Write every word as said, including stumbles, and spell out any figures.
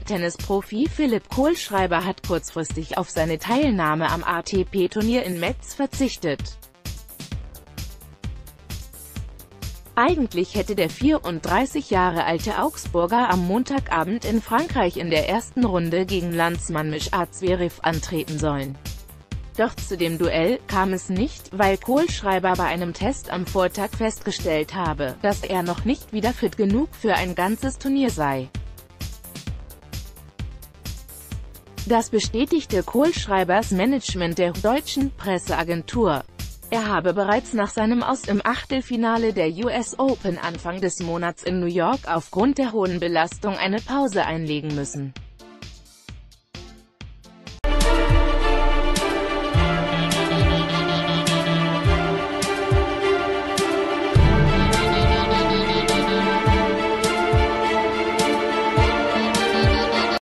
Tennisprofi Philipp Kohlschreiber hat kurzfristig auf seine Teilnahme am A T P-Turnier in Metz verzichtet. Eigentlich hätte der vierunddreißig Jahre alte Augsburger am Montagabend in Frankreich in der ersten Runde gegen Landsmann Mischa Zverev antreten sollen. Doch zu dem Duell kam es nicht, weil Kohlschreiber bei einem Test am Vortag festgestellt habe, dass er noch nicht wieder fit genug für ein ganzes Turnier sei. Das bestätigte Kohlschreibers Management der deutschen Presseagentur. Er habe bereits nach seinem Aus im Achtelfinale der U S Open Anfang des Monats in New York aufgrund der hohen Belastung eine Pause einlegen müssen.